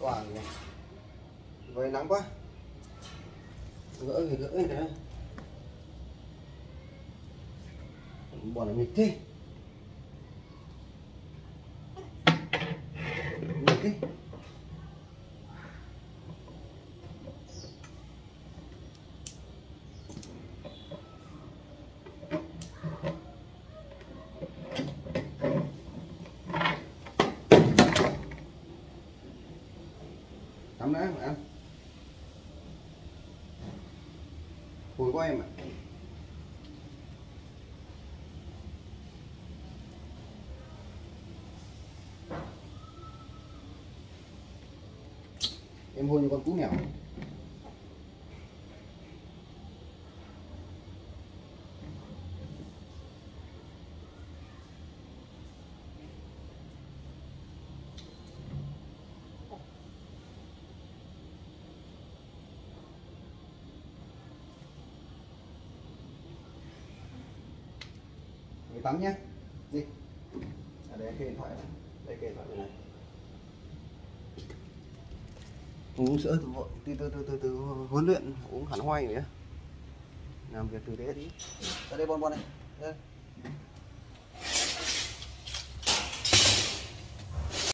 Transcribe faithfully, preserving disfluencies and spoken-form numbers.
quả rồi. Với nắng quá. Gỡ thì gỡ này đấy. Bỏ nó nghịch thế. Nghịch thế. Tắm đã mà ăn. Hồi của em ạ. Em hôn như con cú mèo. Để tắm nhé. Đi. À, đây cái điện thoại này. Đây cái điện thoại này. Uống sữa từ vội, từ từ từ từ từ huấn luyện uống hẳn hoài nữa. Làm việc từ thế đi. Ra đây bon bon này. Đây.